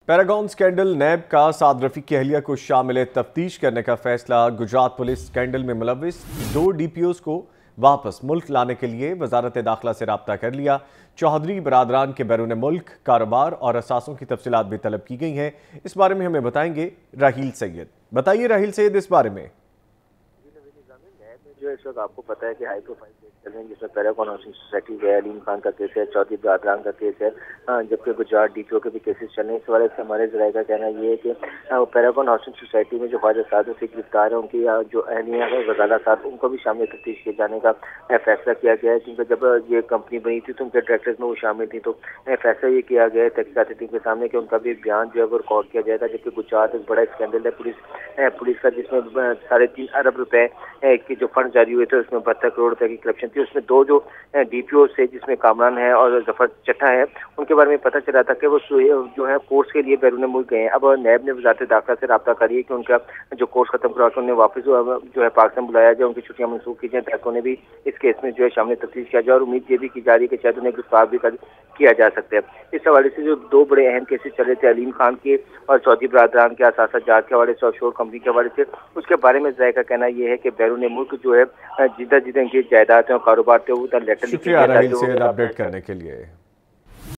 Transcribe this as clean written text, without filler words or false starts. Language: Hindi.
पैरागॉन स्कैंडल नैब का साद रफीक की अहलिया को शामिल तफ्तीश करने का फैसला। गुजरात पुलिस स्कैंडल में मुलविस 2 DPOs को वापस मुल्क लाने के लिए वजारत दाखिला से रब्ता कर लिया। चौधरी बरादरान के बैरून मुल्क कारोबार और असासों की तफसीलात भी तलब की गई हैं। इस बारे में हमें बताएंगे राहील सैयद। बताइए राहील सैयद, इस बारे में। जो इस वक्त आपको पता है कि हाई प्रोफाइल केस चल रहे हैं, जिसमें पैरागॉन हाउसिंग सोसाइटी है, अलीम खान का केस है, चौधरी बरादरान का केस है, जबकि गुजरात DPO के भी केसेस चल रहे हैं। इस वाले से हमारे जराये का कहना ये है कि पैरागॉन हाउसिंग सोसाइटी में जो ख्वाजा साद रफीक गिरफ्तार है, उनकी जो अहलिया है वजाला साहब, उनको भी शामिल तफ्तीश किए जाने का फैसला किया गया है। क्योंकि जब ये कंपनी बनी थी तो उनके डायरेक्टर्स में वो शामिल थी, तो फैसला ये किया गया है तहकीकाती टीम के सामने कि उनका भी बयान जो है वो रिकॉर्ड किया जाएगा। जबकि गुजरात एक बड़ा स्कैंडल है पुलिस का, जिसमें 3.5 अरब रुपए की जो फंड जारी हुए थे, उसमें 72 करोड़ रुपए की करप्शन थी। उसमें 2 जो DPO से, जिसमें कामरान है और जफर चट्टा है, उनके बारे में पता चला था कि वो जो है कोर्स के लिए बैरून मुल्क गए हैं। अब नैब ने वजारत दाखिला से रब्ता करी है कि उनका जो कोर्स खत्म करवा के उन्हें वापस जो है पाकिस्तान बुलाया जाए, उनकी छुट्टियां मनसूख की जाए, ताकि उन्हें भी इस केस में जो है शामिल तफ्तीश किया जाए। और उम्मीद ये भी की जा रही है कि शायद उन्हें गिरफ्तार भी किया जा सकता है। इस हवाले से जो 2 बड़े अहम केसेस चले थे, अलीम खान के और चौधरी बरादरान के असासा जात के हवाले से, ऑफशोर कंपनी के हवाले से, उसके बारे में जराये का कहना यह है कि बैरून मुल्क जो है जिधर जिधर इनकी जायदाद है और कारोबार थे, वो शुक्रिया राहील से अपडेट करने के लिए।